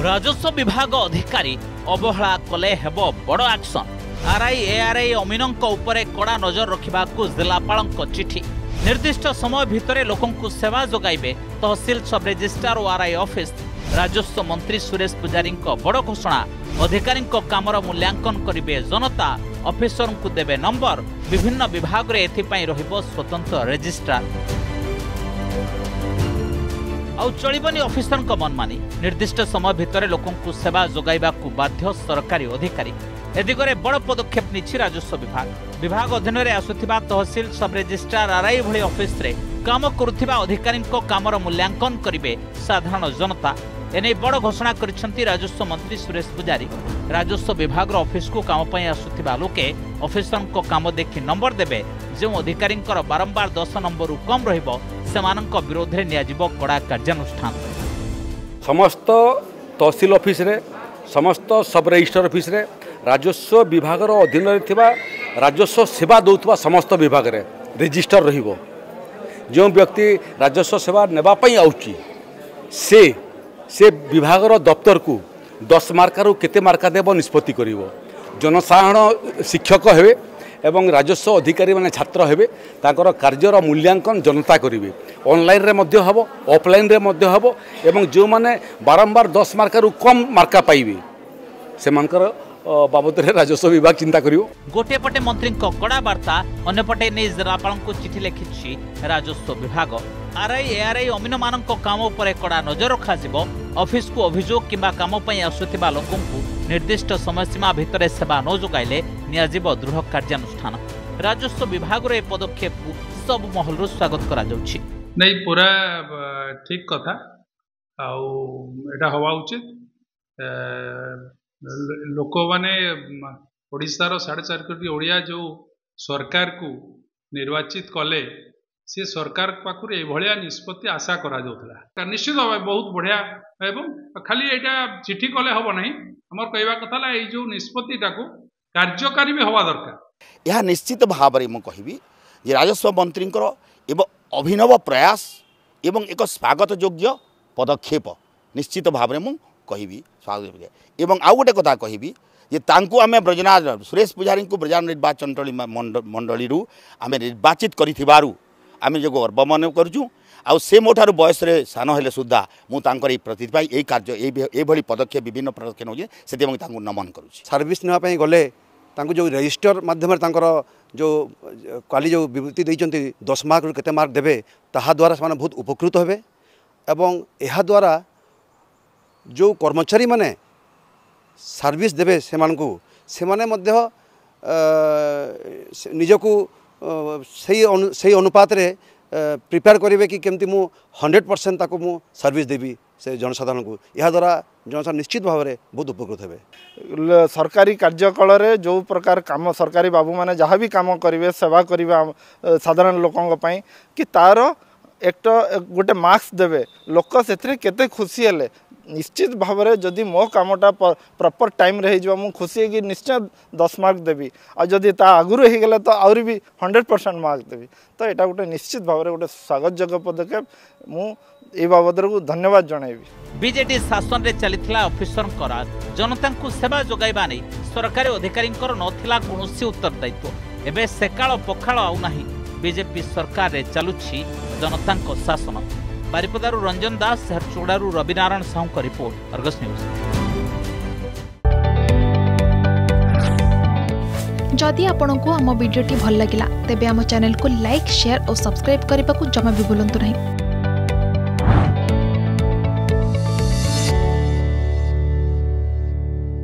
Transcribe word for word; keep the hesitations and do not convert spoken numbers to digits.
राजस्व विभाग अधिकारी अवहेला कले हेब बड़ एक्शन। आरआई एआरआई अमीनों उपरे कड़ा नजर रखा जिलापाल चिठी। निर्दिष्ट समय भितर लोकंकु सेवा जोगाइबे तहसील सब रेजिस्ट्रार और आरआई ऑफिस। राजस्व मंत्री सुरेश पुजारी बड़ घोषणा। अधिकारी कामर मूल्यांकन करेंगे जनता। ऑफिसर को देवे नंबर। विभिन्न विभाग रे एथिपाई रहिबो स्वतंत्र रेजिस्ट्रार। आउ चलिबनी ऑफिसर मनमानी। निर्दिष्ट समय भितर लोकंकु सेवा जोगाइबा को बाध्य सरकारी अधिकारी। ए दिगरे बड़ पदक्षेप निछि राजस्व विभाग। विभाग अधीन रे आसुथिबा तहसील सब रेजिस्ट्रार आरआई भली ऑफिस रे काम करुथिबा अधिकारी कामर मूल्यांकन करिवे साधारण जनता। एने बड़ घोषणा करिसेंती राजस्व मंत्री सुरेश पुजारी। राजस्व विभाग रो ऑफिस को काम पई आसुथिबा लोके ऑफिसर को काम देखि नंबर देबे। जो अधिकारी बारंबार दस नंबर कम रहिबो सेमानक विरोध रे नियाजिबो कड़ा कार्यानुष्ठान। समस्त तहसील ऑफिस रे समस्त सब रजिस्टर ऑफिस रे राजस्व विभाग अधीन राजस्व सेवा दौथुवा समस्त विभाग रे रजिस्टर रहिबो। जो व्यक्ति राजस्व सेवा नेबा पई आउची से से विभाग दफ्तर को दस मार्कार केते मार्का देव निष्पत्ति करिवो। जनसाधारण शिक्षक हेबे एवं राजस्व अधिकारी माने छात्र हेबे ताकर कार्यर मूल्यांकन जनता करिवे। ऑनलाइन रे मध्य हबो ऑफलाइन रे मध्य हबो एवं जो माने बारंबार दस मार्कार कम मार्का पाइबे सेमानकर बाबद राजस्व विभाग चिंता करिवो। गोटे पटे मंत्री कड़ा वार्ता अन्य पटे नै जिलापाल को चिठी लिखिछि राजस्व विभाग। आरआई एआरआई अमीन मानक काम उपरे कड़ा नजर रखा जिवो। ऑफिस को अभियोग किंबा काम पई आसुथिबा लोकंकु निर्दिष्ट समय सीमा भितर सेवा न जोगाइले नियाजिबो दृढ़ कार्यानुष्ठान। राजस्व विभाग रे पदक्षेप को सब महल रो स्वागत करा जाउछि। नै पूरा ठीक कथा आउ एटा हवा उचित। लोक माने ओडिशार साढ़े चार कोटी ओडिया जो सरकार को निर्वाचित कले से सरकार पाखुर एभलिया निष्पत्ति आशा करा जाउथला। निश्चित भाव बहुत बढ़िया एवं खाली एटा चिठी कले हबो नहीं। हमर कहवा कथा ला ए जो निष्पत्तिटा को कार्यकारी भी हवा दरकार। यह निश्चित भाव में मुझे कहबी जे राजस्व मंत्री एवं अभिनव प्रयास एवं एक स्वागत योग्य पदक्षेप निश्चित भाव में मुझे कहबी स्वागत। एवं आउ गोटे कथा कहबी जे तांकु आमे ब्रजराज सुरेश पुजारी को ब्रजराज निर्वाचन मंडली आमे निर्वाचित करिथिबारु आमे जो गर्व मन करूँ। आउ से मोठार बयस रे सान हेले सुद्धा मुझे प्रतिभा यही कार्य ये पदक्षेप विभिन्न पदक्षेप नौजे से नमन करुँच। सर्विस नापी गले जो रजिस्टर माध्यम जो काली जो विवृत्ति देते दस मार्क केते मार्क देवे ताहा द्वारा से बहुत उपकृत हेबे। एवं यह द्वारा जो कर्मचारी माने सर्विस देवे से मानकु से माने मध्य निजको सही अनुपात रे प्रिपेयर करेंगे कि केमती मु हंड्रेड परसेंट ताको मु सर्विस देवी से जनसाधारण को। यह द्वारा जनसाधारण निश्चित भाव में बहुत उपकृत हेबे। सरकारी कार्यकाल रे जो प्रकार काम सरकारी बाबू माने जहाँ भी काम करेंगे सेवा करेंगे साधारण लोकों कि तार एक गोटे मार्क्स देवे लोक से केते खुशी हेले निश्चित भाव में जदि मो कामटा प्रॉपर टाइम रे हो मु खुशी है कि निश्चय दस मार्क देवी और जदि ता आगुरी हो गले तो आउरी भी हंड्रेड परसेंट मार्क देवी। तो यहाँ गोटे निश्चित भाव में गोटे स्वागत योग्य पदक्षेप मु ए बाबद को धन्यवाद जनइबी। बीजेडी शासन रे चलिथिला ऑफिसर करार जनता को सेवा जोगाइबा नै सरकारी अधिकारी नथिला कोनोसी उत्तरदायित्व। एबे सेकाळ पखाळ आउ नाही। बीजेपी सरकार रे चलुछि जनता को शासन। बारिपदारू रंजन दास हरचोड़ारू रविनारायण साहू का रिपोर्ट अर्गस न्यूज। जदि आपंक आम भिडी भल लगा तेब आम चैनल को लाइक शेयर और सब्सक्राइब करने को जमा भी भूलु नहीं।